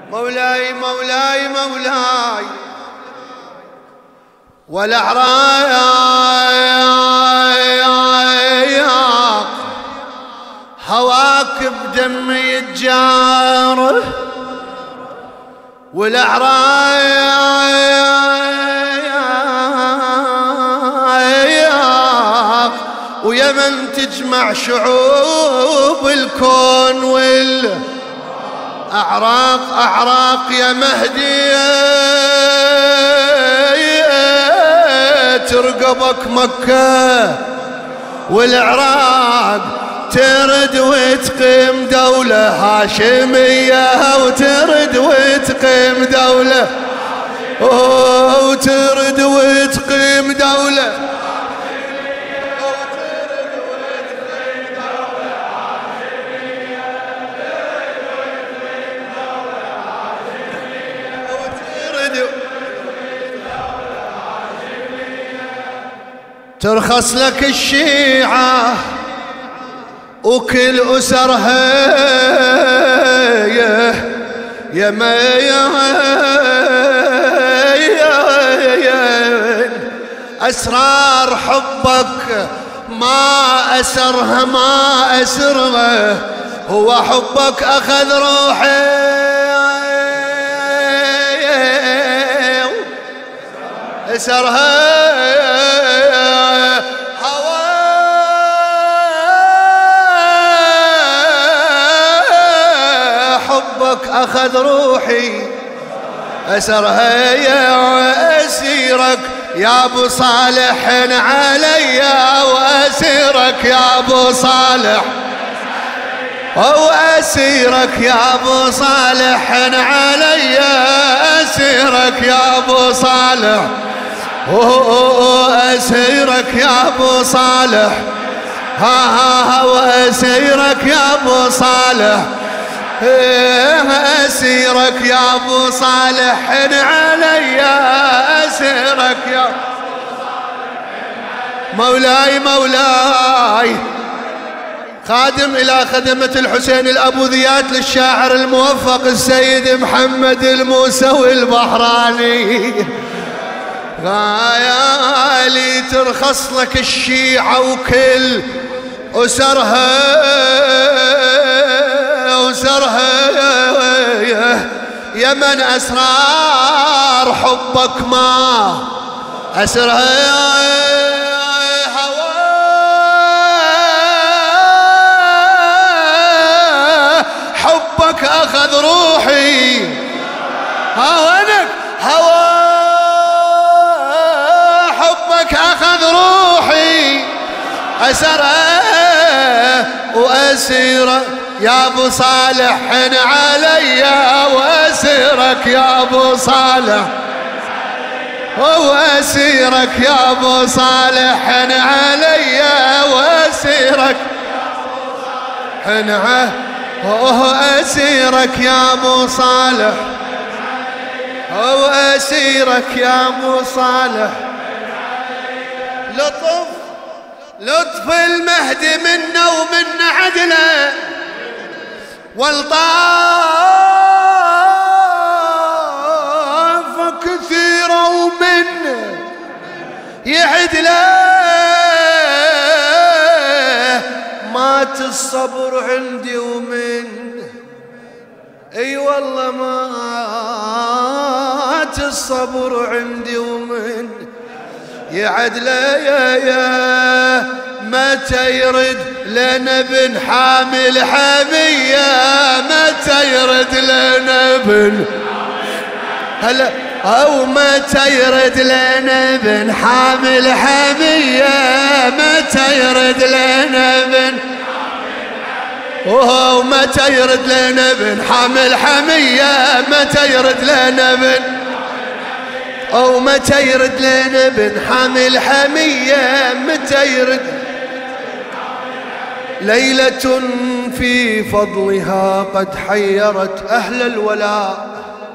مولاي مولاي مولاي والأعراق هواك بدم يتجاره والأعراق ويا من تجمع شعوب الكون والأعراق أعراق يا مهدي ترقبك مكة والعراق ترد وتقيم دولة هاشمية وترد وتقيم دولة وترد وتقيم دولة ترخص لك الشيعة وكل أسرها يا أسرار حبك ما أسرها ما أسرها هو حبك أخذ روحي أسرها أخذ روحي أسرها يا أسيرك يا أبو صالح علي وأسيرك يا أبو صالح وأسيرك يا أبو صالح علي أسيرك يا أبو صالح وأسيرك يا أبو صالح ها وأسيرك يا أبو صالح أسيرك يا أبو صالح علي أسيرك يا مولاي مولاي خادم إلى خدمة الحسين الأبو ذيات للشاعر الموفق السيد محمد الموسوي البحراني غايالي ترخص لك الشيعة وكل أسرها يا من أسرار حبك ما أسرها هوا حبك أخذ روحي هوانك هوا حبك أخذ روحي أسرها وأسيرة يا أبو صالح علي وأسيرك يا أبو صالح وأسيرك يا أبو صالح علي وأسيرك وأسيرك يا أبو صالح وأسيرك يا أبو صالح لطف المهدي منا ومن عدله والطاف كثيرة ومن يعدله مات الصبر عندي ومن اي والله مات الصبر عندي ومن يعدله يا متى يرد لنا بن حامل حمية متى يرد لنا بن هلا أو متى يرد لنا بن حامل حمية متى يرد لنا بن وهو متى يرد لنا بن حامل حمية متى يرد لنا بن أو متى يرد لنا بن حامل حمية متى يرد ليلة في فضلها قد حيرت أهل الولاء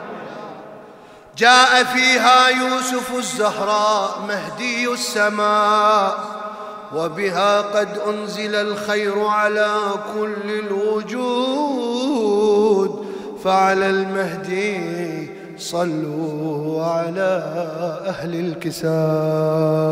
جاء فيها يوسف الزهراء مهدي السماء وبها قد أنزل الخير على كل الوجود فعلى المهدي صلوا على أهل الكساء.